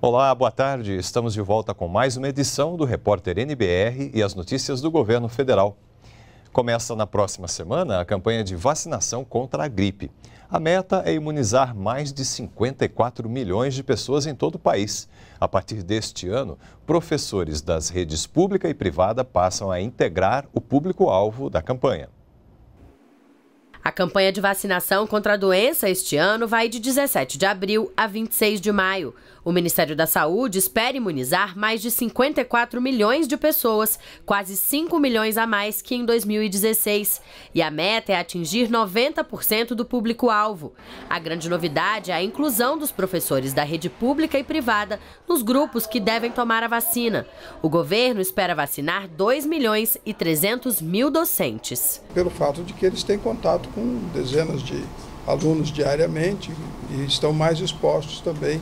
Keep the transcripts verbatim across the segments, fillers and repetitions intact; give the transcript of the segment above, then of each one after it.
Olá, boa tarde. Estamos de volta com mais uma edição do Repórter N B R e as notícias do governo federal. Começa na próxima semana a campanha de vacinação contra a gripe. A meta é imunizar mais de cinquenta e quatro milhões de pessoas em todo o país. A partir deste ano, professores das redes pública e privada passam a integrar o público-alvo da campanha. A campanha de vacinação contra a doença este ano vai de dezessete de abril a vinte e seis de maio. O Ministério da Saúde espera imunizar mais de cinquenta e quatro milhões de pessoas, quase cinco milhões a mais que em dois mil e dezesseis. E a meta é atingir noventa por cento do público-alvo. A grande novidade é a inclusão dos professores da rede pública e privada nos grupos que devem tomar a vacina. O governo espera vacinar dois milhões e trezentos mil docentes. Pelo fato de que eles têm contato com dezenas de alunos diariamente e estão mais expostos também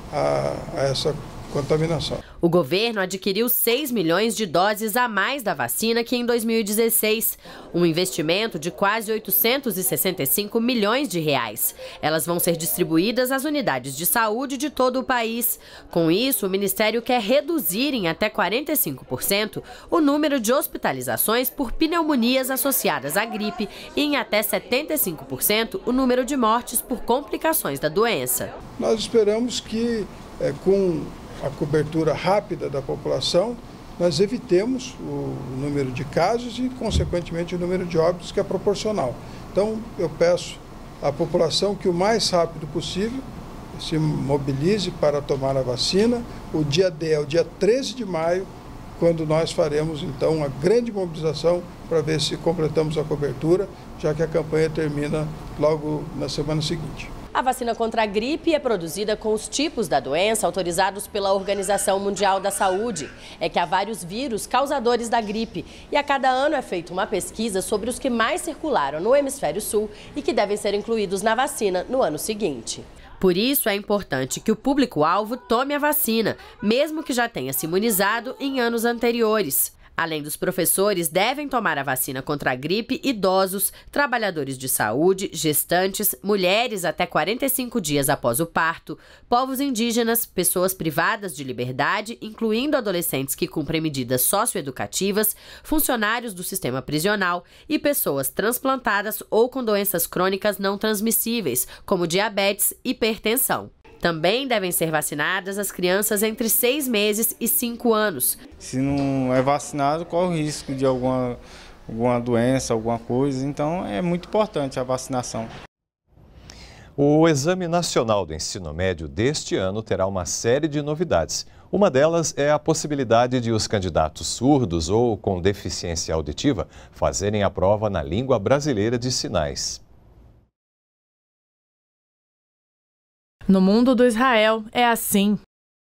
a, a essa contaminação. O governo adquiriu seis milhões de doses a mais da vacina que em dois mil e dezesseis, um investimento de quase oitocentos e sessenta e cinco milhões de reais. Elas vão ser distribuídas às unidades de saúde de todo o país. Com isso, o Ministério quer reduzir em até quarenta e cinco por cento o número de hospitalizações por pneumonias associadas à gripe e em até setenta e cinco por cento o número de mortes por complicações da doença. Nós esperamos que, é, com a cobertura rápida da população, nós evitemos o número de casos e, consequentemente, o número de óbitos, que é proporcional. Então, eu peço à população que o mais rápido possível se mobilize para tomar a vacina. O dia D é o dia treze de maio, quando nós faremos, então, uma grande mobilização para ver se completamos a cobertura, já que a campanha termina logo na semana seguinte. A vacina contra a gripe é produzida com os tipos da doença autorizados pela Organização Mundial da Saúde. É que há vários vírus causadores da gripe e a cada ano é feita uma pesquisa sobre os que mais circularam no hemisfério sul e que devem ser incluídos na vacina no ano seguinte. Por isso é importante que o público-alvo tome a vacina, mesmo que já tenha se imunizado em anos anteriores. Além dos professores, devem tomar a vacina contra a gripe idosos, trabalhadores de saúde, gestantes, mulheres até quarenta e cinco dias após o parto, povos indígenas, pessoas privadas de liberdade, incluindo adolescentes que cumprem medidas socioeducativas, funcionários do sistema prisional e pessoas transplantadas ou com doenças crônicas não transmissíveis, como diabetes e hipertensão. Também devem ser vacinadas as crianças entre seis meses e cinco anos. Se não é vacinado, corre o risco de alguma, alguma doença, alguma coisa. Então, é muito importante a vacinação. O Exame Nacional do Ensino Médio deste ano terá uma série de novidades. Uma delas é a possibilidade de os candidatos surdos ou com deficiência auditiva fazerem a prova na língua brasileira de sinais. No mundo do Israel é assim.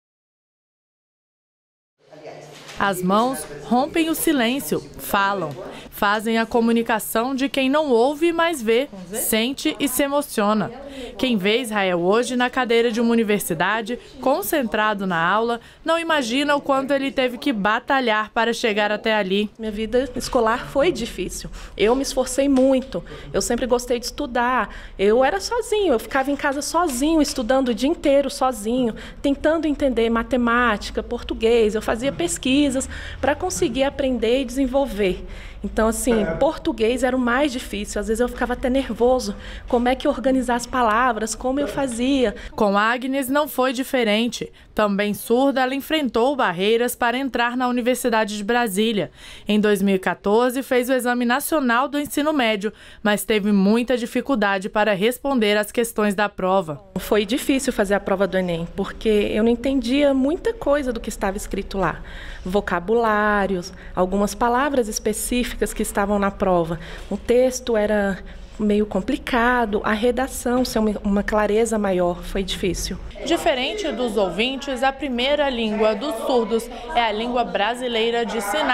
As mãos rompem o silêncio, falam, fazem a comunicação de quem não ouve, mas vê, sente e se emociona. Quem vê Israel hoje na cadeira de uma universidade, concentrado na aula, não imagina o quanto ele teve que batalhar para chegar até ali. Minha vida escolar foi difícil. Eu me esforcei muito. Eu sempre gostei de estudar. Eu era sozinho, eu ficava em casa sozinho, estudando o dia inteiro sozinho, tentando entender matemática, português. Eu fazia pesquisas para conseguir aprender e desenvolver. Então, assim, português era o mais difícil. Às vezes eu ficava até nervoso. Como é que organizar as palavras? Como eu fazia? Com Agnes não foi diferente. Também surda, ela enfrentou barreiras para entrar na Universidade de Brasília. Em dois mil e quatorze, fez o Exame Nacional do Ensino Médio, mas teve muita dificuldade para responder às questões da prova. Foi difícil fazer a prova do Enem, porque eu não entendia muita coisa do que estava escrito lá. Vocabulários, algumas palavras específicas que estavam na prova. O texto era meio complicado, a redação, ser uma clareza maior, foi difícil. Diferente dos ouvintes, a primeira língua dos surdos é a língua brasileira de sinais,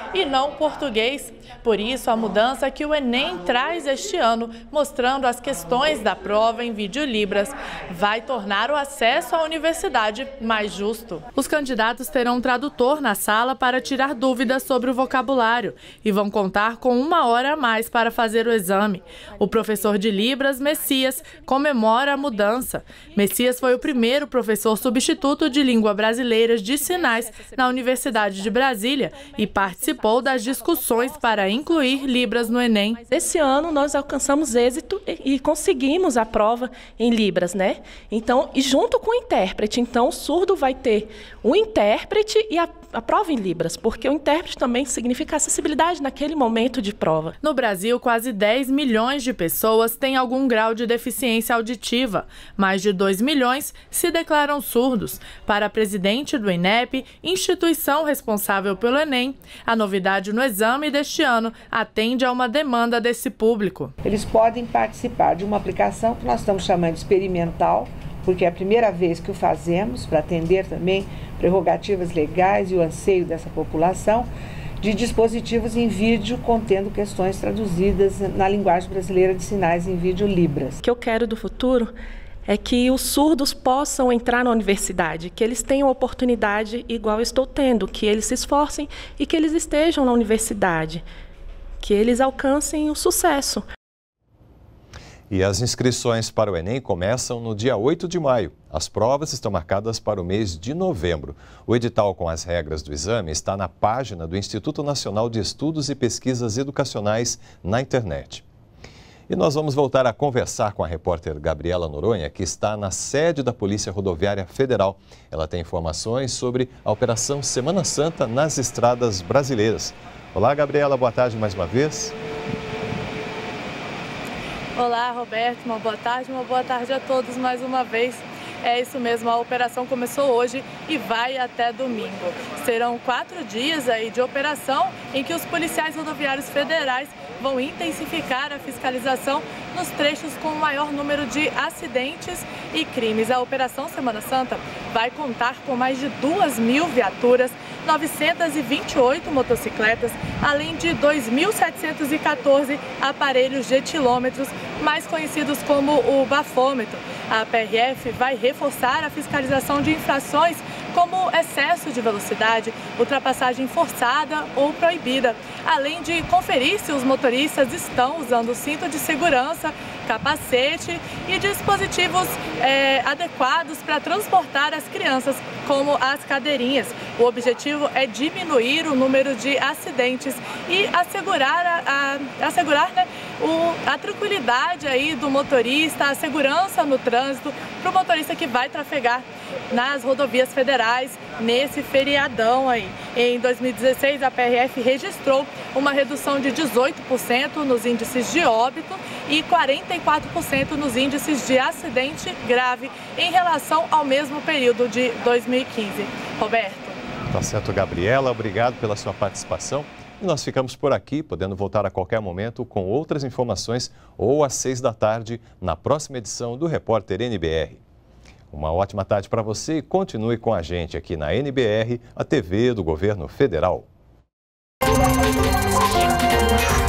e não português. Por isso, a mudança que o Enem traz este ano, mostrando as questões da prova em vídeo Libras, vai tornar o acesso à universidade mais justo. Os candidatos terão um tradutor na sala para tirar dúvidas sobre o vocabulário e vão contar com uma hora a mais para fazer o exame. O professor de Libras, Messias, comemora a mudança. Messias foi o primeiro professor substituto de língua brasileira de sinais na Universidade de Brasília e participou das discussões para incluir Libras no Enem. Esse ano nós alcançamos êxito e conseguimos a prova em Libras, né? Então, e junto com o intérprete, então o surdo vai ter o intérprete e a, a prova em Libras, porque o intérprete também significa acessibilidade naquele momento de prova. No Brasil, quase dez milhões de pessoas têm algum grau de deficiência auditiva. Mais de dois milhões se declaram surdos. Para a presidente do INEP, instituição responsável pelo Enem, a novidade no exame deste ano atende a uma demanda desse público. Eles podem participar de uma aplicação que nós estamos chamando de experimental, porque é a primeira vez que o fazemos para atender também prerrogativas legais e o anseio dessa população, de dispositivos em vídeo contendo questões traduzidas na linguagem brasileira de sinais em vídeo Libras. O que eu quero do futuro é que os surdos possam entrar na universidade, que eles tenham oportunidade igual eu estou tendo, que eles se esforcem e que eles estejam na universidade, que eles alcancem o sucesso. E as inscrições para o Enem começam no dia oito de maio. As provas estão marcadas para o mês de novembro. O edital com as regras do exame está na página do Instituto Nacional de Estudos e Pesquisas Educacionais na internet. E nós vamos voltar a conversar com a repórter Gabriela Noronha, que está na sede da Polícia Rodoviária Federal. Ela tem informações sobre a Operação Semana Santa nas estradas brasileiras. Olá, Gabriela, boa tarde mais uma vez. Olá, Roberto, uma boa tarde, uma boa tarde a todos mais uma vez. É isso mesmo, a operação começou hoje e vai até domingo. Serão quatro dias aí de operação em que os policiais rodoviários federais vão intensificar a fiscalização nos trechos com o maior número de acidentes e crimes. A Operação Semana Santa vai contar com mais de duas mil viaturas, novecentas e vinte e oito motocicletas, além de dois mil setecentos e quatorze aparelhos de etilômetros, mais conhecidos como o bafômetro. A P R F vai reforçar a fiscalização de infrações como excesso de velocidade, ultrapassagem forçada ou proibida, além de conferir se os motoristas estão usando cinto de segurança, capacete e dispositivos é, adequados para transportar as crianças, como as cadeirinhas. O objetivo é diminuir o número de acidentes e assegurar, a, a, assegurar né, o, a tranquilidade aí do motorista, a segurança no trânsito para o motorista que vai trafegar nas rodovias federais nesse feriadão aí. Em dois mil e dezesseis, a P R F registrou uma redução de dezoito por cento nos índices de óbito e quarenta e quatro por cento nos índices de acidente grave em relação ao mesmo período de dois mil e quinze. Roberto. Tá certo, Gabriela. Obrigado pela sua participação. E nós ficamos por aqui, podendo voltar a qualquer momento com outras informações ou às seis da tarde na próxima edição do Repórter N B R. Uma ótima tarde para você e continue com a gente aqui na N B R, a T V do Governo Federal.